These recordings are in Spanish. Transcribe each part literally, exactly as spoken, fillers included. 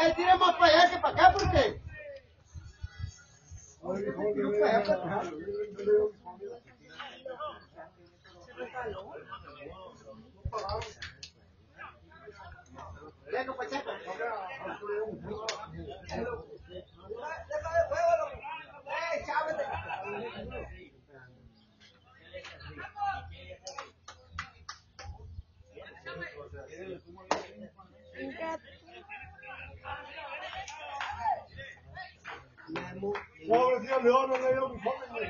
Eh, tira más para allá que para acá, porque. Tiro para allá para acá. Checo, pues checo. Pobre tío León, no le dio mi joven.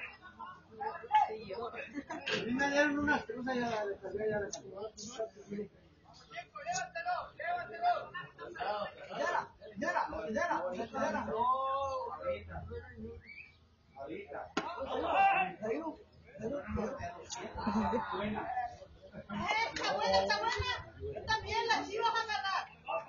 A mí me dieron unas cruzas y ya la descargué, ya la descargué. Está buena, está buena. Está bien, las chivas a agarrar.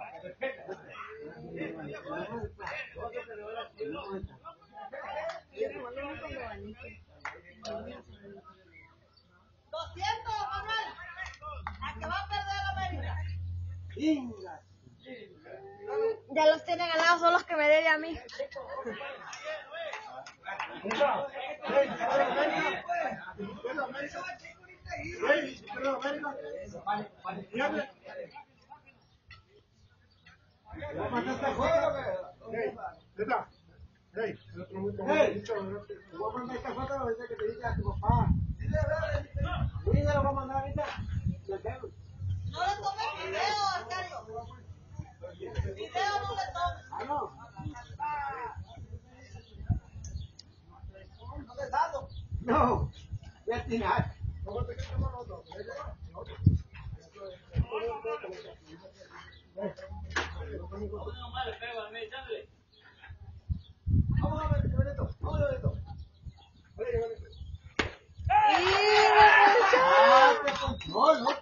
Doscientos, Manuel. La que va a perder la América. Ya los tiene ganados, son los que me debe a mí. Hey, voy a mandar esta foto ahorita que te dije a tu papá. Sí, se lo voy a mandar ahorita. No le tomes video, Arcadio. Video no le tomes. Ah, no. No le dado. No, voy a tirar. Vamos a ver, Benito. Vamos a ver esto. ¡Y! No, no.